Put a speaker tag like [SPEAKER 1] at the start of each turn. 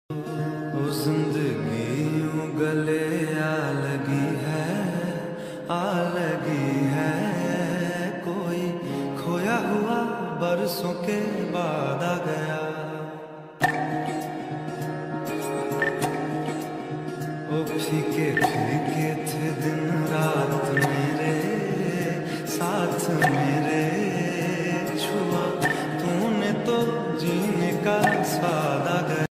[SPEAKER 1] ओ जिंदगी यूं गले आ लगी है। कोई खोया हुआ बरसों के बाद आ गया। ओ फीके फीके थे दिन रात मेरे साथ मेरे।